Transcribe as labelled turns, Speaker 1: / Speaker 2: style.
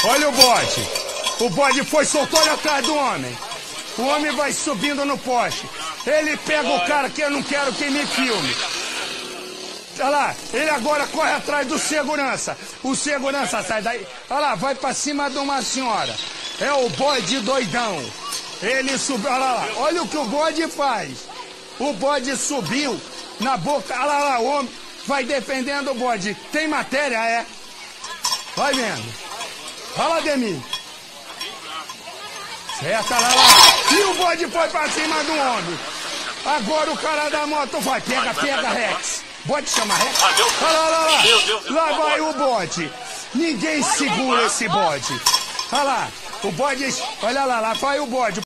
Speaker 1: Olha o bode. O bode foi, soltou ele atrás do homem. O homem vai subindo no poste. Ele pega o cara que eu não quero que me filme. Olha lá, ele agora corre atrás do segurança. O segurança sai daí. Olha lá, vai pra cima de uma senhora. É o bode doidão. Ele subiu, olha lá, olha o que o bode faz. O bode subiu na boca, olha lá, o homem vai defendendo o bode. Tem matéria, é? Vai vendo. Fala, Ademir. Certo, olha lá. E o bode foi pra cima do homem. Agora o cara da moto vai. Pega, Rex. Bode chama Rex. Olha lá, olha lá. Lá vai o bode. Ninguém segura esse bode. Olha lá. O bode. Olha lá, lá vai o bode.